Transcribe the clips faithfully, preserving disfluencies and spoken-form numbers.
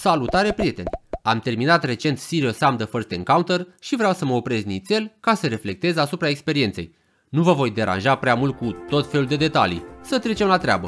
Salutare prieteni! Am terminat recent Serious Sam The First Encounter și vreau să mă opresc nițel ca să reflectez asupra experienței. Nu vă voi deranja prea mult cu tot felul de detalii, să trecem la treabă.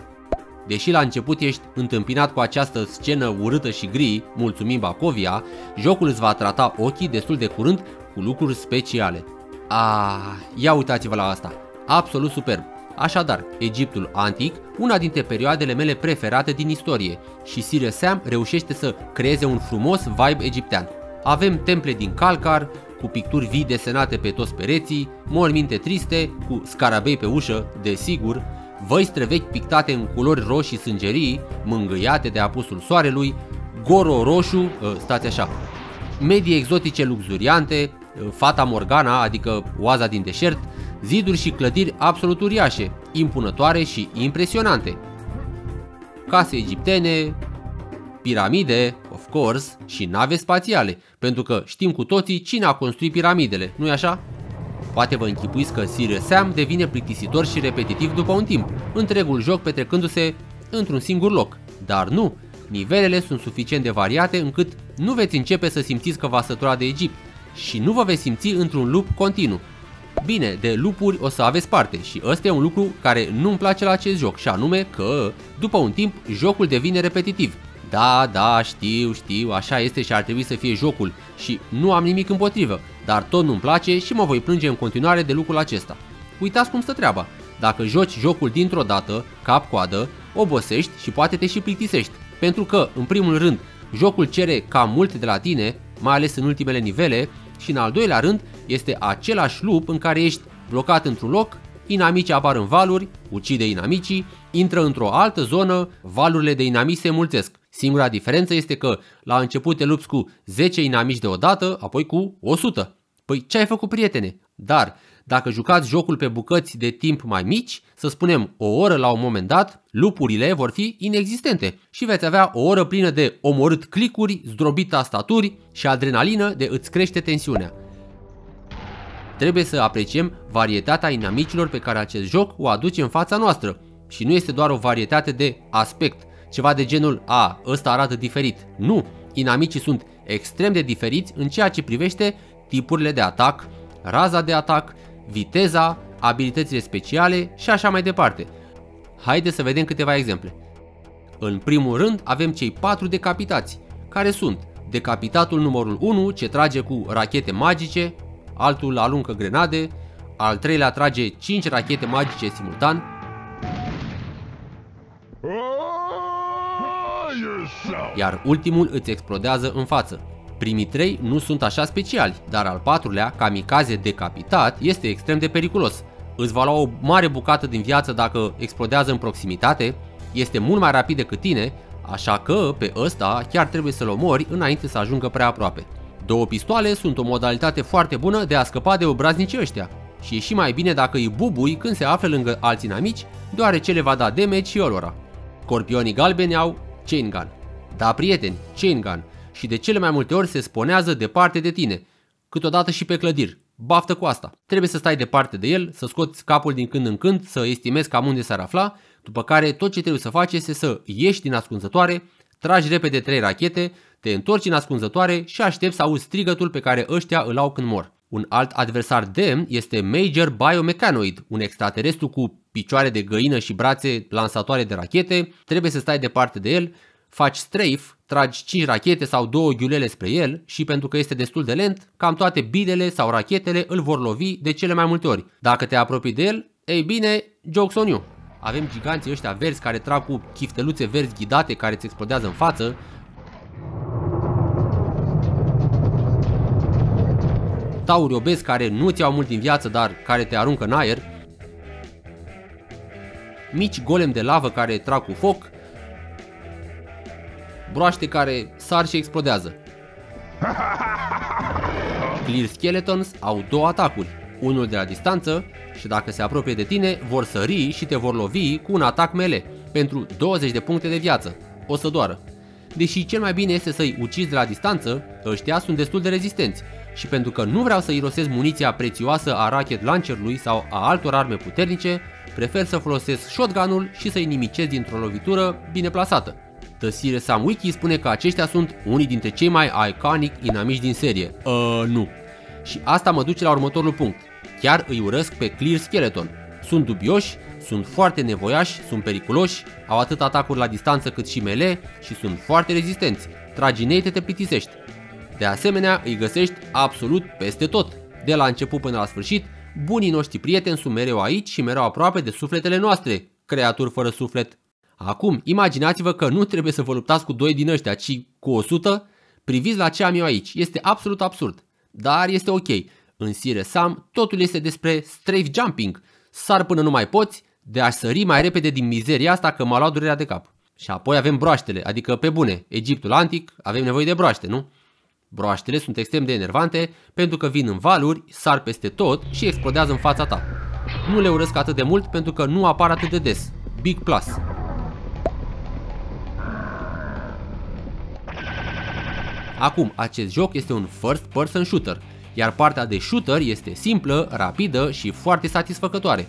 Deși la început ești întâmpinat cu această scenă urâtă și gri, mulțumim Bacovia, jocul îți va trata ochii destul de curând cu lucruri speciale. Ah, ia uitați-vă la asta, absolut superb! Așadar, Egiptul antic, una dintre perioadele mele preferate din istorie, și Serious Sam reușește să creeze un frumos vibe egiptean. Avem temple din calcar, cu picturi vii desenate pe toți pereții, morminte triste, cu scarabei pe ușă, desigur, văi străvechi pictate în culori roșii sângerii, mângâiate de apusul soarelui, goro roșu, stați așa, medii exotice luxuriante, Fata Morgana, adică oaza din deșert, ziduri și clădiri absolut uriașe, impunătoare și impresionante. Case egiptene, piramide, of course, și nave spațiale, pentru că știm cu toții cine a construit piramidele, nu-i așa? Poate vă închipuiți că Serious Sam devine plictisitor și repetitiv după un timp, întregul joc petrecându-se într-un singur loc, dar nu, nivelele sunt suficient de variate încât nu veți începe să simțiți că v-ați săturat de Egipt și nu vă veți simți într-un loop continuu. Bine, de loop-uri o să aveți parte și ăsta e un lucru care nu-mi place la acest joc, și anume că, după un timp, jocul devine repetitiv. Da, da, știu, știu, așa este și ar trebui să fie jocul și nu am nimic împotrivă, dar tot nu-mi place și mă voi plânge în continuare de lucrul acesta. Uitați cum stă treaba, dacă joci jocul dintr-o dată, cap-coadă, obosești și poate te și plictisești, pentru că, în primul rând, jocul cere cam mult de la tine, mai ales în ultimele nivele, și în al doilea rând este același loop în care ești blocat într-un loc, inamicii apar în valuri, ucide inamicii, intră într-o altă zonă, valurile de inamici se mulțesc. Singura diferență este că la început te lupți cu zece inamici deodată, apoi cu o sută. Păi ce ai făcut, prietene? Dar dacă jucați jocul pe bucăți de timp mai mici, să spunem o oră la un moment dat, lupurile vor fi inexistente și veți avea o oră plină de omorât clicuri, zdrobit tastaturi și adrenalină de îți crește tensiunea. Trebuie să apreciem varietatea inamicilor pe care acest joc o aduce în fața noastră și nu este doar o varietate de aspect, ceva de genul a, ăsta arată diferit. Nu, inamicii sunt extrem de diferiți în ceea ce privește tipurile de atac, raza de atac, viteza, abilitățile speciale și așa mai departe. Haideți să vedem câteva exemple. În primul rând avem cei patru decapitați, care sunt decapitatul numărul unu, ce trage cu rachete magice, altul aruncă grenade, al treilea trage cinci rachete magice simultan, iar ultimul îți explodează în față. Primii trei nu sunt așa speciali, dar al patrulea, kamikaze decapitat, este extrem de periculos. Îți va lua o mare bucată din viață dacă explodează în proximitate, este mult mai rapid decât tine, așa că pe ăsta chiar trebuie să-l omori înainte să ajungă prea aproape. Două pistoale sunt o modalitate foarte bună de a scăpa de obraznicii ăștia și e și mai bine dacă îi bubui când se află lângă alți inamici, deoarece le va da damage și ălora. Scorpionii galbeni au chain gun. Da, prieteni, chain gun. Și de cele mai multe ori se sponează departe de tine, câteodată și pe clădiri. Baftă cu asta. Trebuie să stai departe de el, să scoți capul din când în când, să estimezi cam unde s-ar afla, după care tot ce trebuie să faci este să ieși din ascunzătoare, tragi repede trei rachete, te întorci în ascunzătoare și aștepți să auzi strigătul pe care ăștia îl au când mor. Un alt adversar demn este Major Biomechanoid, un extraterestru cu picioare de găină și brațe lansatoare de rachete. Trebuie să stai departe de el, faci strafe, tragi cinci rachete sau două ghiulele spre el și pentru că este destul de lent, cam toate bilele sau rachetele îl vor lovi de cele mai multe ori. Dacă te apropii de el, ei bine, jokes on you. Avem giganții ăștia verzi care trag cu chifteluțe verzi ghidate care îți explodează în față. Tauri obezi care nu ți iau mult din viață, dar care te aruncă în aer. Mici golem de lavă care trag cu foc. Broaște care sar și explodează. Clear Skeletons au două atacuri, unul de la distanță și dacă se apropie de tine vor sări și te vor lovi cu un atac melee pentru douăzeci de puncte de viață, o să doară. Deși cel mai bine este să-i ucizi de la distanță, ăștia sunt destul de rezistenți și pentru că nu vreau să irosesc muniția prețioasă a rocket launcherului sau a altor arme puternice, prefer să folosesc shotgun-ul și să-i nimicez dintr-o lovitură bine plasată. The Serious Sam Wiki spune că aceștia sunt unii dintre cei mai iconic inamici din serie. Uh, nu. Și asta mă duce la următorul punct. Chiar îi urăsc pe Clear Skeleton. Sunt dubioși, sunt foarte nevoiași, sunt periculoși, au atât atacuri la distanță cât și melee și sunt foarte rezistenți. Tragi în ei, te plictisești. De asemenea, îi găsești absolut peste tot. De la început până la sfârșit, bunii noștri prieteni sunt mereu aici și mereu aproape de sufletele noastre, creaturi fără suflet. Acum, imaginați-vă că nu trebuie să vă luptați cu doi din ăștia, ci cu o sută. Priviți la ce am eu aici, este absolut absurd. Dar este ok. În Serious Sam, totul este despre strafe jumping. Sar până nu mai poți, de a sări mai repede din mizeria asta că m-a luat durerea de cap. Și apoi avem broaștele, adică pe bune, Egiptul antic, avem nevoie de broaște, nu? Broaștele sunt extrem de enervante pentru că vin în valuri, sar peste tot și explodează în fața ta. Nu le urăsc atât de mult pentru că nu apar atât de des. Big plus. Acum, acest joc este un first person shooter, iar partea de shooter este simplă, rapidă și foarte satisfăcătoare.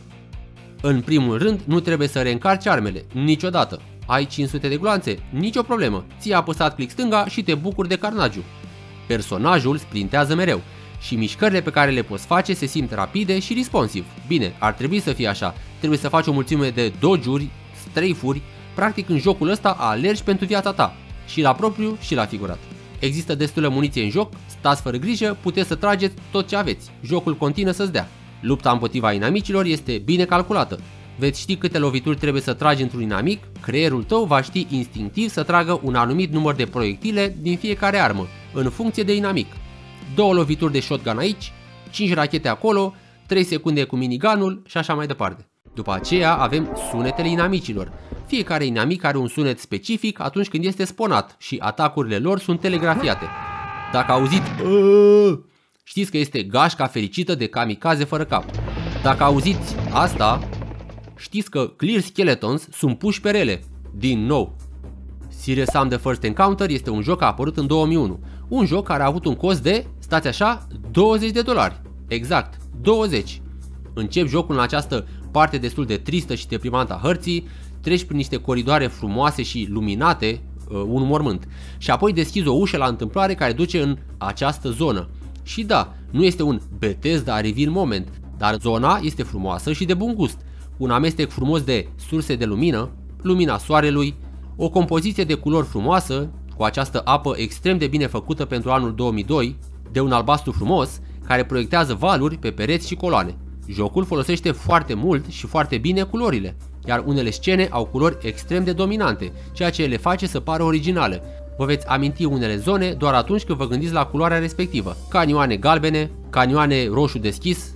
În primul rând, nu trebuie să reîncarci armele, niciodată. Ai cinci sute de gloanțe? Nicio problemă, ți-ai apăsat click stânga și te bucuri de carnagiu. Personajul sprintează mereu și mișcările pe care le poți face se simt rapide și responsive. Bine, ar trebui să fie așa, trebuie să faci o mulțime de dodge-uri, strafe-uri, practic în jocul ăsta alergi pentru viața ta, și la propriu și la figurat. Există destulă muniție în joc, stați fără grijă, puteți să trageți tot ce aveți, jocul continuă să-ți dea. Lupta împotriva inamicilor este bine calculată. Veți ști câte lovituri trebuie să tragi într-un inamic, creierul tău va ști instinctiv să tragă un anumit număr de proiectile din fiecare armă, în funcție de inamic. Două lovituri de shotgun aici, cinci rachete acolo, trei secunde cu minigunul și așa mai departe. După aceea avem sunetele inamicilor. Fiecare inamic are un sunet specific atunci când este sponat și atacurile lor sunt telegrafiate. Dacă auziți Aaah! Știți că este gașca fericită de kamikaze fără cap. Dacă auziți asta, știți că Clear Skeletons sunt puși pe rele. Din nou. Serious Sam The First Encounter este un joc apărut în două mii unu. Un joc care a avut un cost de, stați așa, douăzeci de dolari. Exact, douăzeci. Încep jocul în această parte destul de tristă și deprimantă a hărții, treci prin niște coridoare frumoase și luminate, un mormânt, și apoi deschizi o ușă la întâmplare care duce în această zonă. Și da, nu este un Bethesda reveal moment, dar zona este frumoasă și de bun gust, cu un amestec frumos de surse de lumină, lumina soarelui, o compoziție de culori frumoasă, cu această apă extrem de bine făcută pentru anul două mii doi, de un albastru frumos, care proiectează valuri pe pereți și coloane. Jocul folosește foarte mult și foarte bine culorile, iar unele scene au culori extrem de dominante, ceea ce le face să pară originale. Vă veți aminti unele zone doar atunci când vă gândiți la culoarea respectivă. Canioane galbene, canioane roșu deschis,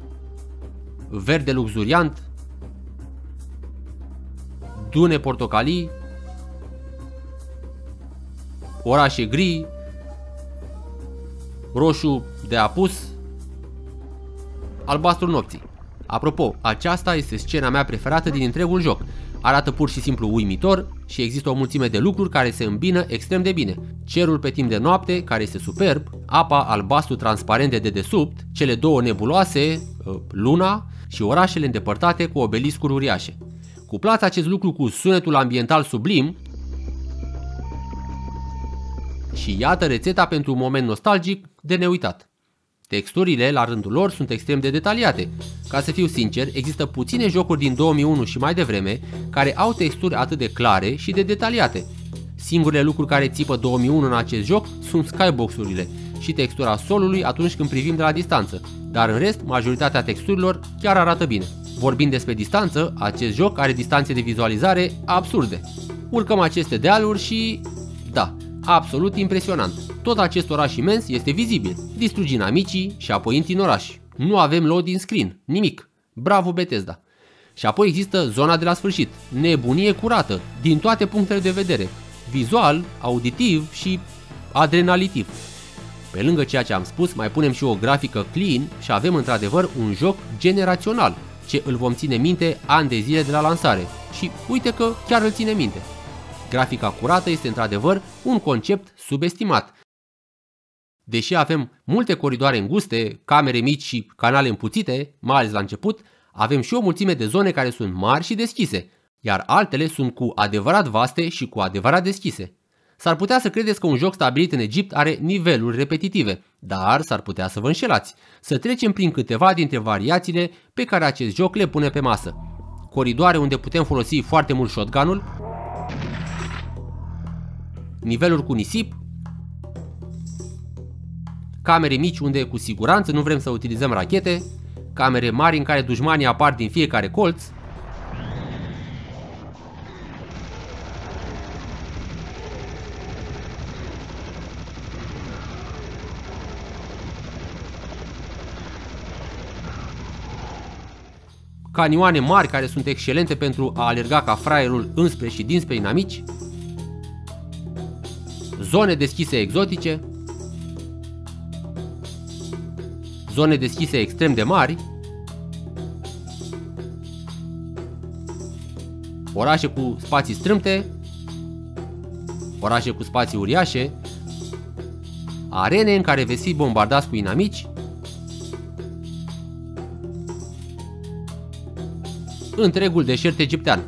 verde luxuriant, dune portocalii, orașe gri, roșu de apus, albastru nopții. Apropo, aceasta este scena mea preferată din întregul joc. Arată pur și simplu uimitor și există o mulțime de lucruri care se îmbină extrem de bine. Cerul pe timp de noapte, care este superb, apa albastru transparent de dedesubt, cele două nebuloase, luna și orașele îndepărtate cu obeliscuri uriașe. Cuplați acest lucru cu sunetul ambiental sublim și iată rețeta pentru un moment nostalgic de neuitat. Texturile, la rândul lor, sunt extrem de detaliate. Ca să fiu sincer, există puține jocuri din două mii unu și mai devreme care au texturi atât de clare și de detaliate. Singurele lucruri care țipă două mii unu în acest joc sunt skybox-urile și textura solului atunci când privim de la distanță, dar în rest, majoritatea texturilor chiar arată bine. Vorbind despre distanță, acest joc are distanțe de vizualizare absurde. Urcăm aceste dealuri și... da, absolut impresionant. Tot acest oraș imens este vizibil. Distrugi inamicii și apoi intri în oraș. Nu avem loading screen, nimic. Bravo Bethesda. Și apoi există zona de la sfârșit. Nebunie curată, din toate punctele de vedere. Vizual, auditiv și adrenalitiv. Pe lângă ceea ce am spus, mai punem și o grafică clean și avem într-adevăr un joc generațional, ce îl vom ține minte ani de zile de la lansare. Și uite că chiar îl ține minte. Grafica curată este într-adevăr un concept subestimat. Deși avem multe coridoare înguste, camere mici și canale împuțite, mai ales la început, avem și o mulțime de zone care sunt mari și deschise. iar altele sunt cu adevărat vaste și cu adevărat deschise. S-ar putea să credeți că un joc stabilit în Egipt are niveluri repetitive, dar s-ar putea să vă înșelați. Să trecem prin câteva dintre variațiile pe care acest joc le pune pe masă. Coridoare unde putem folosi foarte mult shotgun-ul, niveluri cu nisip, camere mici unde cu siguranță nu vrem să utilizăm rachete, camere mari în care dușmanii apar din fiecare colț, canioane mari care sunt excelente pentru a alerga ca fraierul înspre și dinspre inamici, zone deschise exotice, zone deschise extrem de mari, orașe cu spații strâmte, orașe cu spații uriașe, arene în care veți fi bombardați cu inamici, întregul deșert egiptean.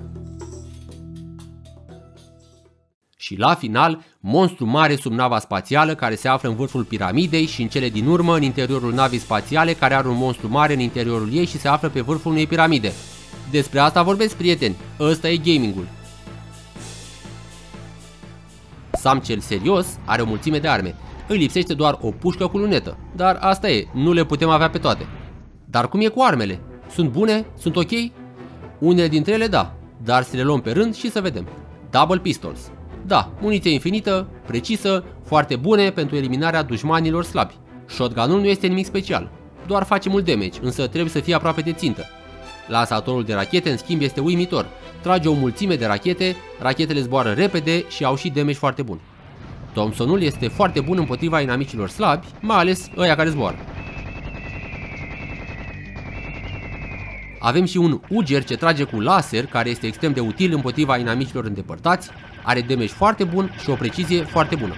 Și la final, monstru mare sub nava spațială care se află în vârful piramidei și în cele din urmă în interiorul navei spațiale care are un monstru mare în interiorul ei și se află pe vârful unei piramide. Despre asta vorbesc, prieteni, ăsta e gamingul. Sam cel serios are o mulțime de arme, îi lipsește doar o pușcă cu lunetă, dar asta e, nu le putem avea pe toate. Dar cum e cu armele? Sunt bune? Sunt ok? Unele dintre ele da, dar să le luăm pe rând și să vedem. Double Pistols. Da, muniție infinită, precisă, foarte bune pentru eliminarea dușmanilor slabi. Shotgun-ul nu este nimic special, doar face mult damage, însă trebuie să fie aproape de țintă. Lansatorul de rachete, în schimb, este uimitor. Trage o mulțime de rachete, rachetele zboară repede și au și damage foarte bun. Thompsonul este foarte bun împotriva inamicilor slabi, mai ales ăia care zboară. Avem și un uger ce trage cu laser, care este extrem de util împotriva inamicilor îndepărtați, are damage foarte bun și o precizie foarte bună.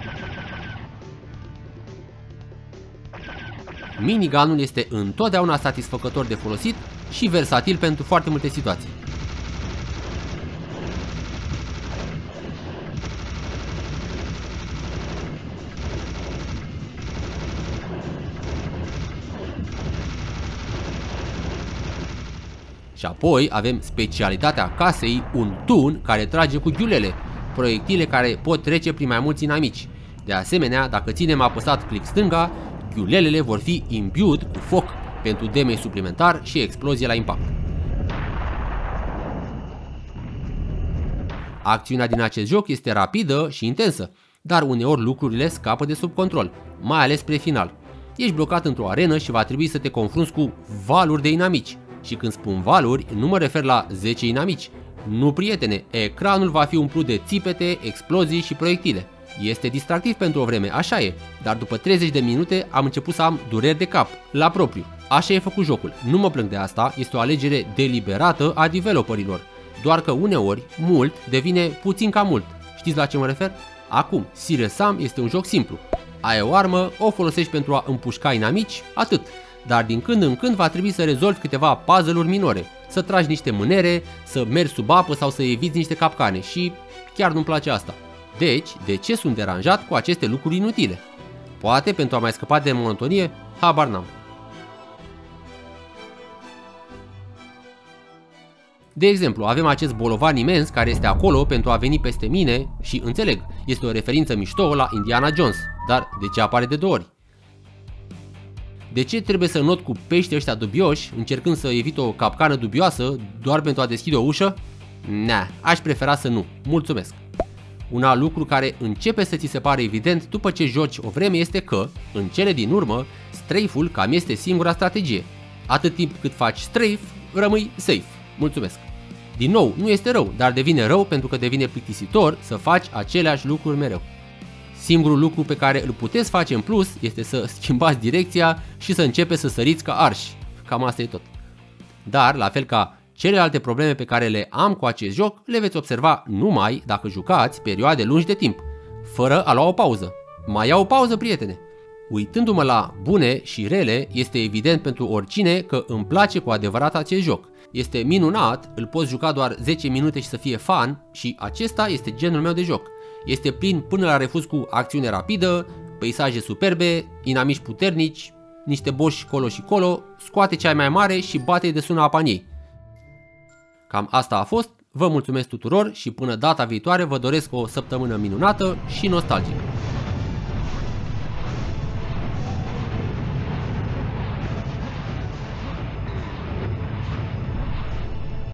Minigunul este întotdeauna satisfăcător de folosit și versatil pentru foarte multe situații. Și apoi avem specialitatea casei, un tun care trage cu ghiulele, proiectile care pot trece prin mai mulți inamici. De asemenea, dacă ținem apăsat click stânga, ghiulelele vor fi imbued cu foc pentru damage suplimentar și explozie la impact. Acțiunea din acest joc este rapidă și intensă, dar uneori lucrurile scapă de sub control, mai ales spre final. Ești blocat într-o arenă și va trebui să te confrunți cu valuri de inamici. Și când spun valuri, nu mă refer la zece inamici. Nu, prietene, ecranul va fi umplut de țipete, explozii și proiectile. Este distractiv pentru o vreme, așa e, dar după treizeci de minute am început să am dureri de cap, la propriu. Așa e făcut jocul, nu mă plâng de asta, este o alegere deliberată a developerilor. Doar că uneori, mult devine puțin ca mult. Știți la ce mă refer? Acum, Serious Sam este un joc simplu. Ai o armă, o folosești pentru a împușca inamici, atât. Dar din când în când va trebui să rezolvi câteva puzzle-uri minore, să tragi niște mânere, să mergi sub apă sau să eviți niște capcane și chiar nu-mi place asta. Deci, de ce sunt deranjat cu aceste lucruri inutile? Poate pentru a mai scăpa de monotonie? Habar n-am. De exemplu, avem acest bolovan imens care este acolo pentru a veni peste mine și înțeleg, este o referință mișto la Indiana Jones, dar de ce apare de două ori? De ce trebuie să not cu pești ăștia dubioși, încercând să evit o capcană dubioasă doar pentru a deschide o ușă? Nah, aș prefera să nu, mulțumesc. Un alt lucru care începe să ți se pare evident după ce joci o vreme este că, în cele din urmă, strafe-ul cam este singura strategie. Atât timp cât faci strafe, rămâi safe. Mulțumesc. Din nou, nu este rău, dar devine rău pentru că devine plictisitor să faci aceleași lucruri mereu. Singurul lucru pe care îl puteți face în plus este să schimbați direcția și să începeți să săriți ca arși. Cam asta e tot. Dar, la fel ca celelalte probleme pe care le am cu acest joc, le veți observa numai dacă jucați perioade lungi de timp, fără a lua o pauză. Mai iau o pauză, prietene! Uitându-mă la bune și rele, este evident pentru oricine că îmi place cu adevărat acest joc. Este minunat, îl poți juca doar zece minute și să fie fan și acesta este genul meu de joc. Este plin până la refuz cu acțiune rapidă, peisaje superbe, inamici puternici, niște boși colo și colo, scoate cea mai mare și bate de sună apa în ei. Cam asta a fost, vă mulțumesc tuturor și până data viitoare vă doresc o săptămână minunată și nostalgică.